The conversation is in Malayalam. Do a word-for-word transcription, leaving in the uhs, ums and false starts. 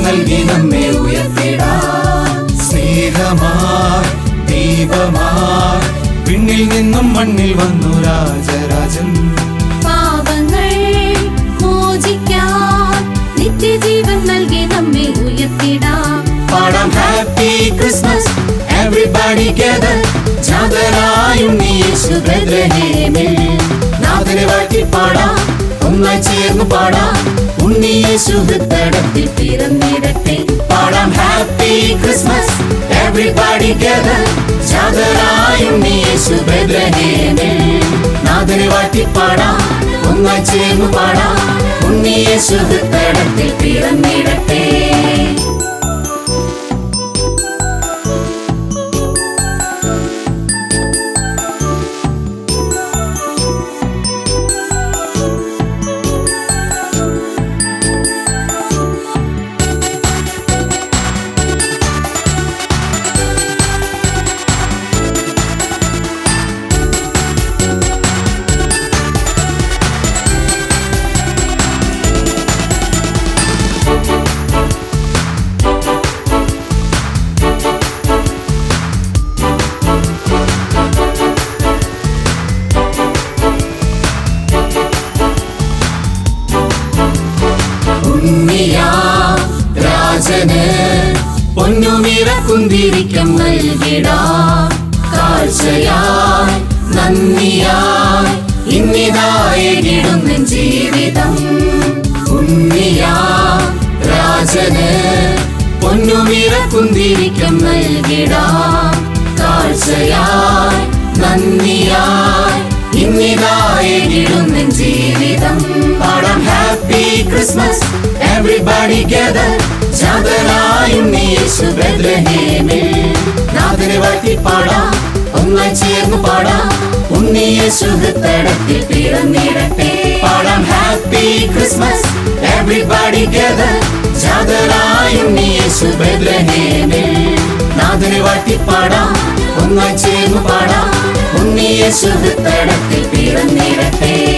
നൽകി നമ്മെ ഉയർത്തിടാം. സ്നേഹമായി ദൈവമായി പിന്നിൽ നിന്നും മണ്ണിൽ വന്നു രാജരാജൻ. പാപങ്ങൾ മോചിക്കാൻ നിത്യജീവൻ നൽകി നമ്മെ ഉയർത്തിടാം. പാടാം ഹാപ്പി ക്രിസ്മസ് എവരിബഡി ഗെദർ. ജാതരായുണ്ണി യേശു ബെത്ലഹേമിൽ. നാഥനെ വാഴ്ത്തി പാടാം, ഒന്നായി ചേർന്ന് പാടാം. ഉണ്ണി യേശു ഹൃദയത്തിൽ പിറന്നിടട്ടെ. പാടാം ഹാപ്പി ക്രിസ്മസ് എവരിബഡി ഗെദർ. ജാതരായുണ്ണി യേശു ബെത്ലഹേമിൽ. നാഥനെ വാഴ്ത്തി പാടാം, ഒന്നായി ചേർന്ന് പാടാം. ഉണ്ണി യേശു ഹൃദയത്തിൽ പിറന്നിടട്ടെ. രാജന് പൊന്നുമിറക്കുന്തിരിക്കം നൽകിടാം. കാഴ്ചയായി നന്ദിയായി ഇന്നിതായിടുന്ന ജീവിതം. ഉണ്ണിയാ രാജന് പൊന്നുമിറക്കുന്തിരിക്കം നൽകിടാം. കാഴ്ചയായി നന്ദിയായി ഇന്നിതായിടുന്ന ജീവിതം. പാടാം ഹാപ്പി ക്രിസ്മസ് എവരിബഡി ഗെദർ. ജാതരായുണ്ണി യേശു ബെത്ലഹേമിൽ. നാഥനെ വാഴ്ത്തി പാടാം, ഒന്നായി ചേർന്ന് പാടാം. ഉണ്ണി യേശു ഹൃദയത്തിൽ പിറന്നിടട്ടെ. പാടാം ഹാപ്പി ക്രിസ്മസ് എവരിബഡി ഗെദർ. ജാതരായുണ്ണി യേശു ബെത്ലഹേമിൽ. നാഥനെ വാഴ്ത്തി പാടാം, ഒന്നായി ചേർന്ന് പാടാം. ഉണ്ണി യേശു ഹൃദയത്തിൽ പിറന്നിടട്ടെ.